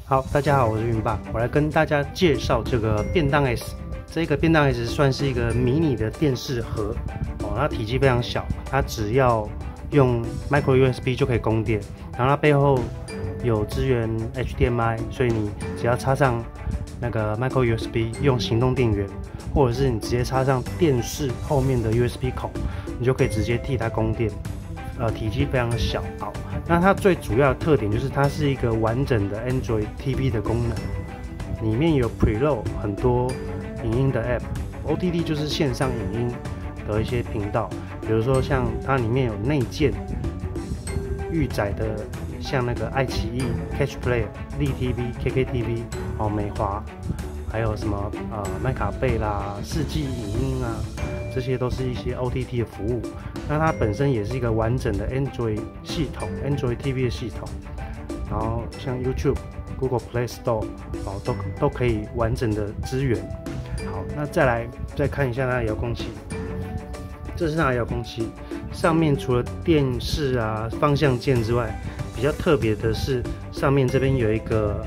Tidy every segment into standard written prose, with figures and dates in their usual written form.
好，大家好，我是云爸，我来跟大家介绍这个便当 S。这个便当 S 算是一个迷你的电视盒哦，它体积非常小，它只要用 Micro USB 就可以供电，然后它背后有支援 HDMI， 所以你只要插上那个 Micro USB 用行动电源，或者是你直接插上电视后面的 USB 孔，你就可以直接替它供电。体积非常的小。好，那它最主要的特点就是它是一个完整的 Android TV 的功能，里面有 Preload 很多影音的 App，OTT 就是线上影音的一些频道，比如说像它里面有内建预载的，像那个爱奇艺、Catch Play、立 TV、KKTV、美华，还有什么麦卡贝啦、世纪影音啊。这些都是一些 OTT 的服务，那它本身也是一个完整的 Android 系统 ，Android TV 的系统，然后像 YouTube、Google Play Store 都可以完整的支援。好，那再看一下它的遥控器，这是它的遥控器，上面除了电视啊、方向键之外，比较特别的是上面这边有一个，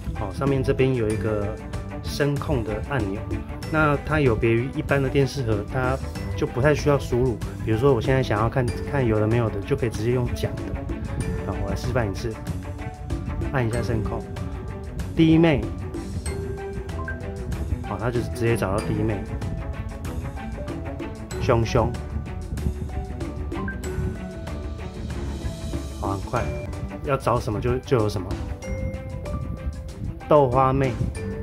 声控的按钮。那它有别于一般的电视盒，它就不太需要输入。比如说，我现在想要看有的没有的，就可以直接用讲的。好，我来示范一次，按一下声控，弟妹，好，它就是直接找到弟妹，熊熊，好，很快，要找什么就有什么，豆花妹。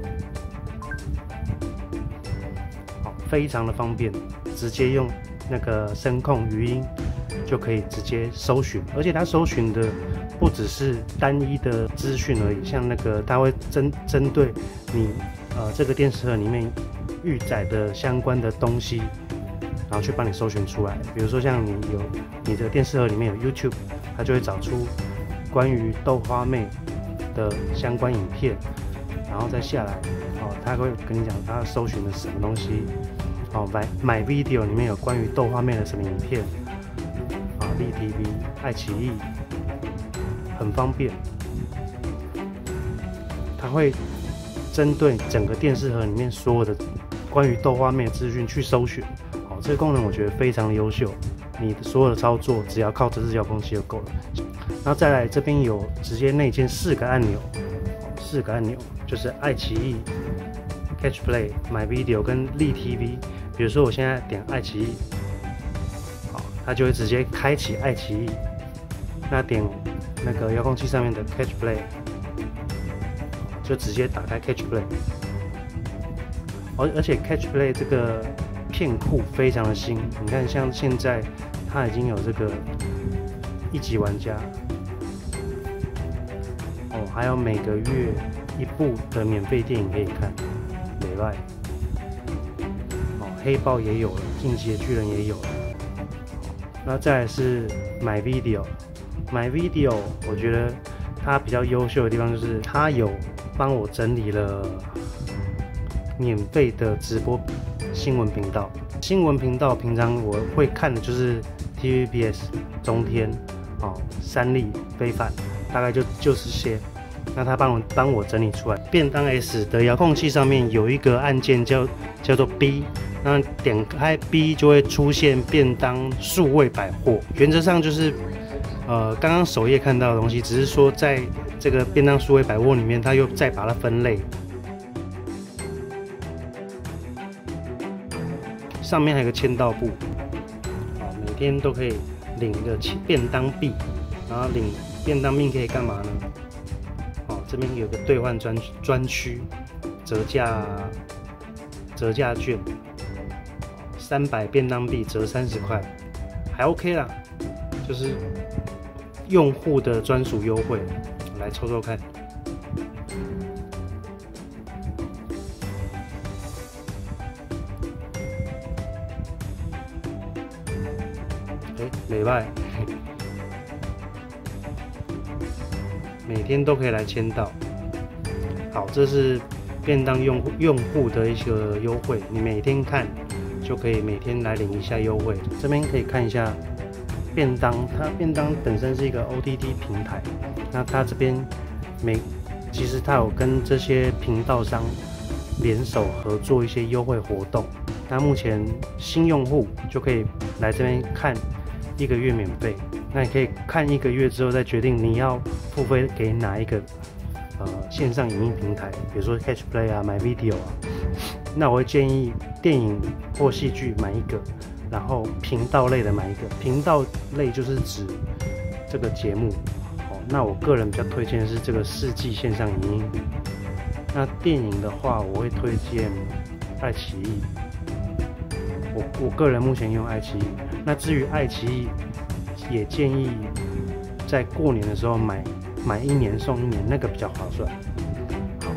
非常的方便，直接用那个声控语音就可以直接搜寻，而且它搜寻的不只是单一的资讯而已，像那个它会针对你这个电视盒里面预载的相关的东西，然后去帮你搜寻出来。比如说像你的电视盒里面有 YouTube， 它就会找出关于豆花妹的相关影片，然后再下来它会跟你讲它搜寻的是什么东西。My Video 里面有关于豆花妹的什么影片立 TV、爱奇艺，很方便。它会针对整个电视盒里面所有的关于豆花妹的资讯去搜寻。这个功能我觉得非常的优秀，你的所有的操作只要靠这支遥控器就够了。然后再来这边有直接内建4个按钮就是爱奇艺、Catch Play、My Video 跟立 TV。比如说我现在点爱奇艺，好，它就会直接开启爱奇艺。那点那个遥控器上面的 Catch Play， 就直接打开 Catch Play。而且 Catch Play 这个片库非常的新，你看像现在它已经有这个1级玩家，还有每个月1部的免费电影可以看，美外。黑豹也有了，进击的巨人也有了。那再来是 My Video，My Video 我觉得它比较优秀的地方就是它有帮我整理了免费的直播新闻频道。新闻频道平常我会看的就是 TVBS、中天、三立、非凡，大概就是些。那它帮我整理出来。便当 S 的遥控器上面有一个按键叫做 B。那点开 B 就会出现便当数位百货，原则上就是刚刚首页看到的东西，只是说在这个便当数位百货里面，它又再把它分类。上面还有个签到簿，每天都可以领一个便当币，然后领便当币可以干嘛呢？这边有个兑换专区，折价券。300便当币折30块，还 OK 啦，就是用户的专属优惠，来抽抽看。没败，每天都可以来签到。好，这是便当用户的一个优惠，你每天看。就可以每天来领一下优惠。这边可以看一下便当，它便当本身是一个 OTT 平台，那它这边其实它有跟这些频道商联手合作一些优惠活动。那目前新用户就可以来这边看1个月免费。那你可以看1个月之后再决定你要付费给哪一个线上影音平台，比如说 Catch Play 啊、MyVideo 啊。那我会建议电影或戏剧买1个，然后频道类的买1个。频道类就是指这个节目。那我个人比较推荐的是这个世纪线上影音。那电影的话，我会推荐爱奇艺。我个人目前用爱奇艺。那至于爱奇艺，也建议在过年的时候买1年送1年，那个比较划算。好，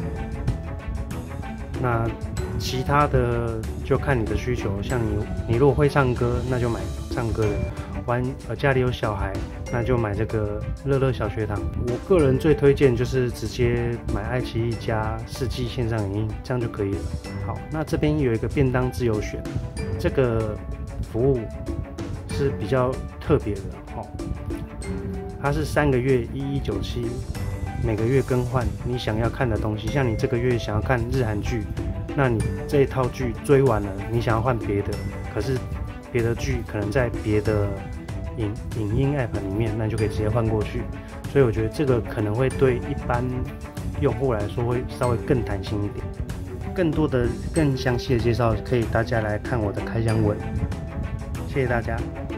那其他的就看你的需求，像你如果会唱歌，那就买唱歌的；家里有小孩，那就买这个乐乐小学堂。我个人最推荐就是直接买爱奇艺加世纪线上影音，这样就可以了。好，那这边有一个便当自由选，这个服务是比较特别的哦。它是3个月1197，每个月更换你想要看的东西。像你这个月想要看日韩剧，那你这一套剧追完了，你想要换别的，可是别的剧可能在别的影音 App 里面，那你就可以直接换过去。所以我觉得这个可能会对一般用户来说会稍微更弹性一点。更多的、更详细的介绍，可以大家来看我的开箱文。谢谢大家。